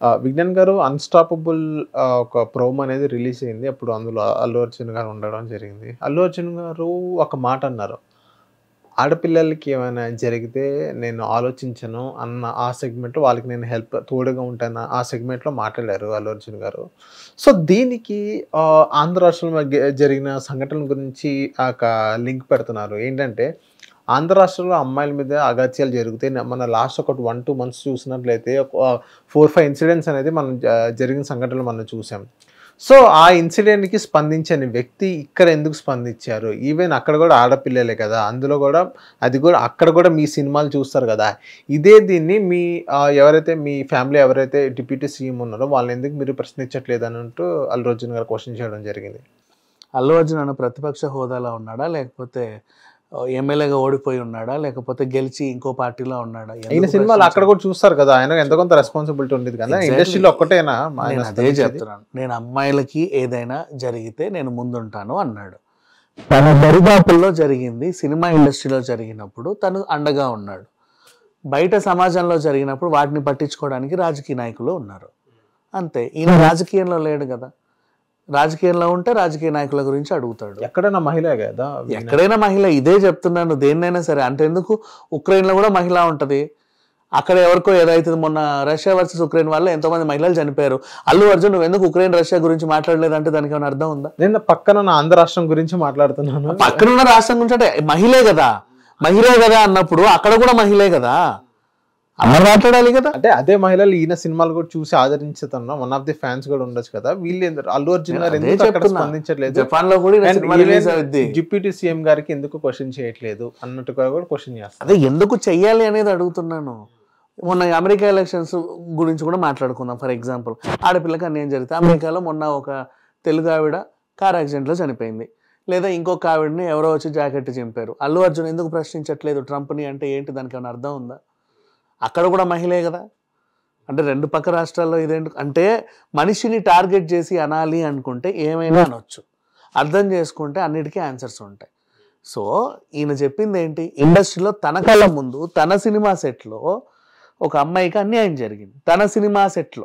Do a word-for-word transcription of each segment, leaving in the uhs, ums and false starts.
విజ్ఞాన్ గారు అన్‌స్టాపబుల్ ఆహ్, ఒక ప్రోమో అనేది రిలీజ్ అయింది. అప్పుడు అందులో అల్లు అర్జున్ గారు ఉండడం జరిగింది. అల్లు అర్జున్ గారు ఒక మాట అన్నారు. ఆడపిల్లలకి ఏమైనా జరిగితే నేను ఆలోచించను అన్న ఆ సెగ్మెంట్‌లో వాళ్ళకి నేను హెల్ప్ తోడుగా ఉంటాను ఆ సెగ్మెంట్‌లో మాట్లాడారు అల్లు అర్జున్ గారు. సో దీనికి ఆహ్, ఆంధ్ర రాష్ట్రంలో గె జరిగిన సంఘటనల గురించి ఒక లింక్ పెడుతున్నారు. ఏంటంటే ఆంధ్ర రాష్ట్రంలో అమ్మాయిల మీద అగాత్యాలు జరుగుతాయి. న మన లాస్ట్ ఒక ఒకటి, రెండు మంత్స్ చూసినట్లయితే ఒక నాలుగు, ఐదు ఇన్సిడెంట్స్ అనేది మనం జ జరిగిన సంఘటనలు మనం చూసాం. సో, ఆ ఇన్సిడెంట్‌కి స్పందించని వ్యక్తి ఇక్కడ ఎందుకు స్పందించారు? ఈవెన్ అక్కడ గూడా ఆడపిల్లలే కదా! అందులో గూడా అది గూడా అక్కడ గూడా మీ సినిమాలు చూస్తారు గదా! ఇదే దీన్ని మీ ఆహ్, ఎవరైతే మీ ఫ్యామిలీ ఎవరైతే డిప్యూటీ సీఎం ఉన్నారో వాళ్ళని ఎందుకు మీరు ప్రశ్నించట్లేదు అనంటూ అల్లు అర్జున్ గారు క్వెషన్ చేయడం జరిగింది. అల్లు అర్జున్ అన్న ప్రతిపక్ష హోదాలో ఉన్నాడా? లేకపోతే ఎమ్మెల్యేగా ఓడిపోయి ఉన్నాడా? లేకపోతే గెలిచి ఇంకో పార్టీలో ఉన్నాడా? ఈయన సినిమాలు అక్కడ కూడా చూస్తారు కదా! ఆయన ఎంతో కొంత రెస్పాన్సిబిలిటీ ఉండేది కదా! ఇండస్ట్రీలో ఒక్కటేనా ఆయన అదే చెప్తున్నాను. నేను అమ్మాయిలకి ఏదైనా జరిగితే నేను ముందుంటాను అన్నాడు. తన దరిదాపుల్లో జరిగింది సినిమా ఇండస్ట్రీలో జరిగినప్పుడు తను అండగా ఉన్నాడు. బయట సమాజంలో జరిగినప్పుడు వాటిని పట్టించుకోవడానికి రాజకీయ నాయకులు ఉన్నారు. అంతే. ఈయన రాజకీయంలో లేడు కదా! రాజకీయంలో ఉంటే రాజకీయ నాయకుల గురించి అడుగుతాడు. ఎక్కడైనా మహిళే కదా! ఎక్కడైనా మహిళ. ఇదే చెప్తున్నాను. దేన్నైనా సరే. అంటే ఎందుకు ఉక్రెయిన్లో కూడా మహిళ ఉంటది. అక్కడ ఎవరికో ఏదైతుంది మొన్న రష్యా వర్సెస్ ఉక్రెయిన్ వల్ల ఎంతో మంది మహిళలు చనిపోయారు. అల్లు అర్జున్ నువ్వు ఎందుకు ఉక్రెయిన్ రష్యా గురించి మాట్లాడలేదంటే దానికి ఏమైనా అర్థం ఉందా? నేను పక్కన ఆంధ్ర రాష్ట్రం గురించి మాట్లాడుతున్నాను. పక్కనున్న రాష్ట్రం గురించి అంటే మహిళే కదా, మహిళే కదా అన్నప్పుడు అక్కడ కూడా మహిళే కదా, అమ్మ మాట్లాడాలి కదా. అంటే అదే మహిళలు ఈయన సినిమాలు కూడా చూసి ఆదరించుతున్నా వన్ ఆఫ్ ది ఫ్యాన్స్ కూడా ఉండొచ్చు కదా. వీళ్ళు అల్లు అర్జున్ గారు ఎందుకు అక్కడ స్పందించట్లేదు? జపాన్ లో కూడా డిప్యూటీ సీఎం గారికి ఎందుకు క్వశ్చన్ చేయట్లేదు అన్నట్టుగా కూడా క్వశ్చన్ చేస్తారు. అదే ఎందుకు చెయ్యాలి అనేది అడుగుతున్నాను. మొన్న అమెరికా ఎలక్షన్స్ గురించి కూడా మాట్లాడుకుందాం. ఫర్ ఎగ్జాంపుల్ ఆడపిల్లకి అన్యాయం జరిగితే అమెరికాలో మొన్న ఒక తెలుగు ఆవిడ కార్ యాక్సిడెంట్లో చనిపోయింది. లేదా ఇంకొక ఆవిడని ఎవరో వచ్చి జాకెట్ చింపారు. అల్లు అర్జున్ ఎందుకు ప్రశ్నించట్లేదు ట్రంప్ని అంటే ఏంటి? దానికి ఏమైనా అర్థం ఉందా? అక్కడ కూడా మహిళే కదా. అంటే రెండు పక్క రాష్ట్రాల్లో ఇదేంటి అంటే మనిషిని టార్గెట్ చేసి అనాలి అనుకుంటే ఏమైనా అనొచ్చు. అర్థం చేసుకుంటే అన్నిటికీ ఆన్సర్స్ ఉంటాయి. సో ఈయన చెప్పింది ఏంటి? ఇండస్ట్రీలో తన కళ్ళ ముందు తన సినిమా సెట్లో ఒక అమ్మాయికి అన్యాయం జరిగింది. తన సినిమా సెట్లో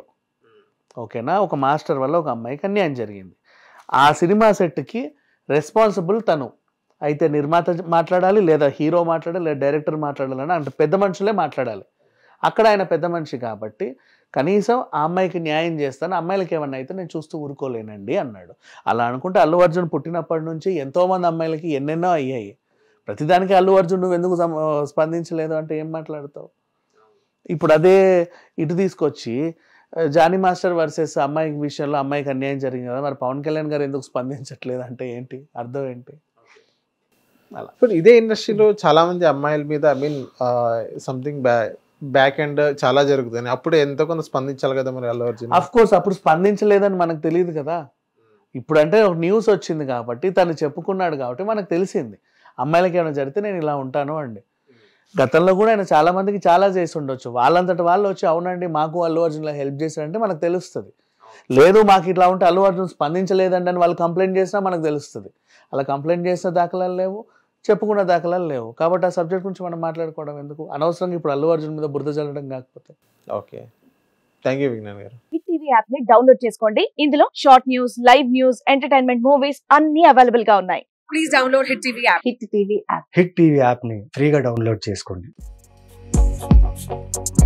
ఓకేనా, ఒక మాస్టర్ వల్ల ఒక అమ్మాయికి అన్యాయం జరిగింది. ఆ సినిమా సెట్కి రెస్పాన్సిబుల్ తను అయితే నిర్మాత మాట్లాడాలి, లేదా హీరో మాట్లాడాలి, లేదా డైరెక్టర్ మాట్లాడాలని అంటే పెద్ద మనుషులే మాట్లాడాలి. అక్కడ ఆయన పెద్ద మనిషి కాబట్టి కనీసం ఆ అమ్మాయికి న్యాయం చేస్తాను, అమ్మాయిలకి ఏమన్నా అయితే నేను చూస్తూ ఊరుకోలేనండి అన్నాడు. అలా అనుకుంటే అల్లు అర్జున్ పుట్టినప్పటి నుంచి ఎంతోమంది అమ్మాయిలకి ఎన్నెన్నో అయ్యాయి. ప్రతిదానికి అల్లు అర్జున్ నువ్వు ఎందుకు స్పందించలేదు అంటే ఏం మాట్లాడతావు? ఇప్పుడు అదే ఇటు తీసుకొచ్చి జానీ మాస్టర్ వర్సెస్ అమ్మాయి విషయంలో అమ్మాయికి అన్యాయం జరిగింది కదా, మరి పవన్ కళ్యాణ్ గారు ఎందుకు స్పందించట్లేదు అంటే ఏంటి అర్థం ఏంటి? అలా ఇప్పుడు ఇదే ఇండస్ట్రీలో చాలా మంది అమ్మాయిల మీద I mean something back back end చాలా జరుగుతుంది. అప్పుడు ఎంతో కొంత స్పందించాలి కదా మరి అల్లు అర్జున్. అఫ్ కోర్స్ అప్పుడు స్పందించలేదని మనకు తెలియదు కదా. ఇప్పుడు అంటే ఒక న్యూస్ వచ్చింది కాబట్టి తను చెప్పుకున్నాడు కాబట్టి మనకు తెలిసింది. అమ్మాయిలకి ఏమైనా జరిగితే నేను ఇలా ఉంటాను అండి. గతంలో కూడా ఆయన చాలా మందికి చాలా చేసి ఉండొచ్చు. వాళ్ళంతటి వాళ్ళు వచ్చి అవునండి మాకు అల్లు అర్జున్లో హెల్ప్ చేశారంటే మనకు తెలుస్తుంది. లేదు మాకు ఇట్లా ఉంటే అల్లు అర్జున్ స్పందించలేదండి అని వాళ్ళు కంప్లైంట్ చేసినా మనకు తెలుస్తుంది. అలా కంప్లైంట్ చేసిన దాఖలాలు లేవు, చెప్పుకున్న దాఖలాలు లేవు. కాబట్టి ఆ సబ్జెక్ట్ గురించి మనం మాట్లాడుకోవడం ఎందుకు? అనవసరంగా ఇప్పుడు అల్లు అర్జున్ మీద బురద చల్లడం కాకపోతే. Okay, thank you Vignan garu. Hit TV app ని డౌన్లోడ్ చేసుకోండి. ఇందులో short news, live news, entertainment movies అన్ని అవైలబుల్ గా ఉన్నాయి. Please download hit TV app. Hit TV app hit TV app ని ఫ్రీగా డౌన్లోడ్ చేసుకోండి.